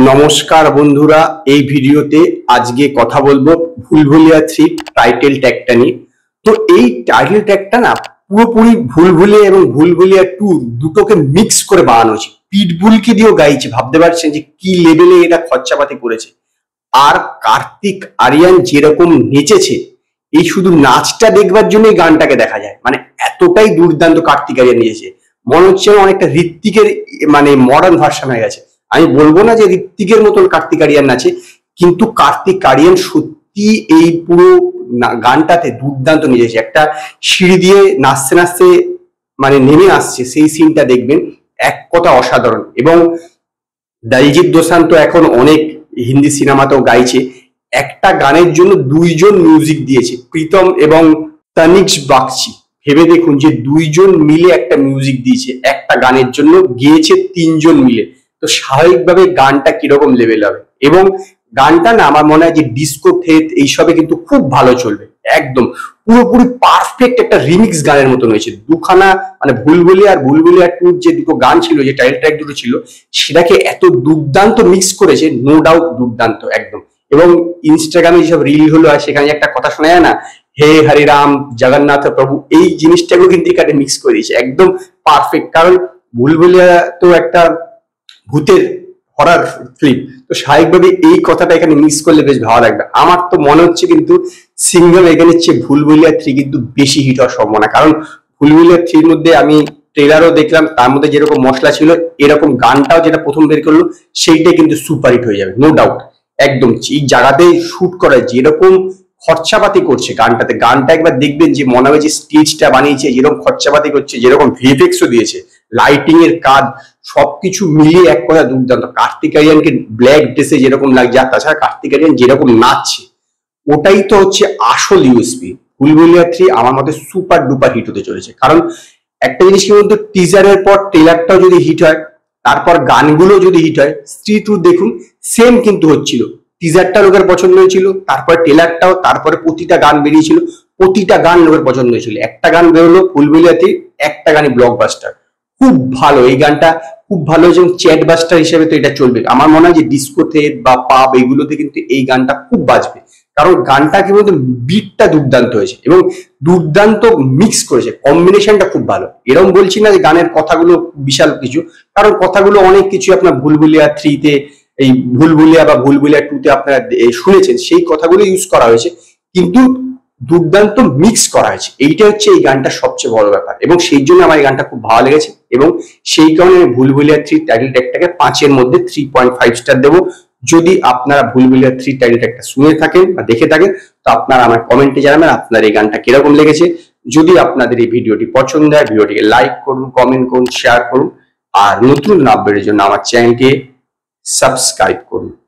নমস্কার বন্ধুরা, এই ভিডিওতে আজকে কথা বলবো ভুলভুলিয়া 3 টাইটেল ট্র্যাকটা নিয়ে। তো এই টাইটেল ট্র্যাকটা না পুরোপুরি ভুলভুলিয়া এবং ভুলভুলিয়া 2 দুটোকে মিক্স করে বানানো হয়েছে। পিটবুলকে দিয়েও গাইছে, ভাবতে পারছেন যে কি লেভেলে এটা খরচাপাতি করেছে। আর কার্তিক আরিয়ান যেরকম নেচেছে, এই শুধু নাচটা দেখবার জন্যই গানটাকে দেখা যায়, মানে এতটাই দুর্দান্ত কার্তিক আরিয়ান নেচেছে। মনে হচ্ছে অনেকটা ঋত্বিকের মানে মডার্ন ভার্সন হয়ে গেছে। আমি বলবো না যে ঋত্বিকের মতন কার্তিক আরিয়ান নাচে, কিন্তু কার্তিক আরিয়ান সত্যি এই পুরো গানটাতে দুর্দান্ত নেচেছে। একটা সিঁড়ি দিয়ে নাচতে নাচতে মানে নেমে আসছে, সেই সিনটা দেখবেন, এক কথা অসাধারণ। এবং দলজিৎ দোসাঞ্জ তো এখন অনেক হিন্দি সিনেমাতেও গাইছে। একটা গানের জন্য দুইজন মিউজিক দিয়েছে, প্রীতম এবং তনিষ্ক বাগচি। ভেবে দেখুন যে দুইজন মিলে একটা মিউজিক দিয়েছে, একটা গানের জন্য গেয়েছে তিনজন মিলে। তো স্বাভাবিকভাবে গানটা কিরকম লেভেল হবে। এবং গানটা না আমার মনে হয় যে ডিস্কো ফেথ এইসবে কিন্তু খুব ভালো চলবে। একদম পুরোপুরি পারফেক্ট একটা রিমিক্স গানের মতন হয়েছে। দুখানা মানে ভুলভুলিয়া আর ভুলভুলিয়া 2 যে দুটো গান ছিল, যে টাইটেল ট্র্যাক দুটো ছিল, সেটাকে এত দুর্দান্ত মিক্স করেছে, নো ডাউট দুর্দান্ত একদম। এবং ইনস্টাগ্রামে যেসব রিল হলো, আর সেখানে একটা কথা শোনা যায় না, হে হরিরাম জগন্নাথ প্রভু, এই জিনিসটাকেও কিন্তু এখানে মিক্স করে দিয়েছে, একদম পারফেক্ট। কারণ ভুলভুলিয়া তো একটা ভূতের হরার ফিল্ম, তো স্বাভাবিকভাবে এই কথাটা এখানে মিক্স করলে বেশ ভালো লাগবে। আমার তো মনে হচ্ছে কিন্তু সিঙ্গম এখানে চেয়ে ভুলভুলিয়া 3 কিন্তু বেশি হিট হওয়ার সম্ভাবনা। কারণ ভুলভুলিয়া 3 মধ্যে আমি ট্রেলারও দেখলাম, তার মধ্যে যেরকম মশলা ছিল, এরকম গানটাও যেটা প্রথম বের করলো সেইটাই কিন্তু সুপার হিট হয়ে যাবে, নো ডাউট। একদম এই জায়গাতে শুট করা যেরকম খরচাপাতি করছে গানটাতে, গানটা একবার দেখবেন যে মনে হবে যে স্টেজটা বানিয়েছে, যেরকম খরচাপাতি করছে, যেরকম ভিএফএক্সও দিয়েছে, লাইটিং এর কাজ, সবকিছু মিলিয়ে এক কথা দুর্দান্ত। কার্তিক আরিয়ানকে ব্ল্যাক ড্রেসে যেরকম লাগছে, আর তাছাড়া কার্তিক আরিয়ান যেরকম নাচছে, ওটাই তো হচ্ছে আসল ইউএসপি। ভুলভুলিয়া 3 আমার মতে সুপার ডুপার হিট হতে চলেছে। কারণ একটা জিনিস কি বলতো, টিজারের পর ট্রেলারটাও যদি হিট হয়, তারপর গানগুলো যদি হিট হয়, স্ত্রী 2 দেখুন সেম কিন্তু হচ্ছিল। টিজারটা লোকের পছন্দ হয়েছিল, তারপরে ট্রেলারটাও, তারপরে প্রতিটা গান বেরিয়েছিল, প্রতিটা গান লোকের পছন্দ হয়েছিল। একটা গান বেরোলো ভুলভুলিয়াতে, একটা গানই ব্লকবাস্টার, খুব ভালো। এই গানটা খুব ভালো, এবং চ্যাট বাস্টার হিসেবে তো এটা চলবে। আমার মনে হয় যে ডিস্কোতে বা পাব এগুলোতে কিন্তু এই গানটা খুব বাজবে। কারণ গানটা কি বলতো, বিটটা দুর্দান্ত হয়েছে এবং দুর্দান্ত মিক্স করেছে, কম্বিনেশনটা খুব ভালো। এরকম বলছি না যে গানের কথাগুলো বিশাল কিছু, কারণ কথাগুলো অনেক কিছু আপনার ভুলভুলিয়া 3 তে, এই ভুলভুলিয়া বা ভুলভুলিয়া 2 তে আপনারা শুনেছেন, সেই কথাগুলো ইউজ করা হয়েছে, কিন্তু দুর্দান্ত মিক্স করা হয়েছে। এইটা হচ্ছে এই গানটার সবচেয়ে বড় ব্যাপার, এবং সেই জন্য আমার এই গানটা খুব ভালো লেগেছে। এবং সেই কারণে আমি ভুলভুলিয়া 3 টাইটেল ট্র্যাকটাকে 5 এর মধ্যে 3.5 স্টার দেবো। যদি আপনারা ভুলভুলিয়া 3 টাইটেল ট্র্যাকটা শুনে থাকেন বা দেখে থাকেন, তো আপনারা আমার কমেন্টে জানাবেন আপনার এই গানটা কিরকম লেগেছে। যদি আপনাদের এই ভিডিওটি পছন্দ হয়, ভিডিওটিকে লাইক করুন, কমেন্ট করুন, শেয়ার করুন, আর নতুন আপডেটের জন্য আমার চ্যানেলকে সাবস্ক্রাইব করুন।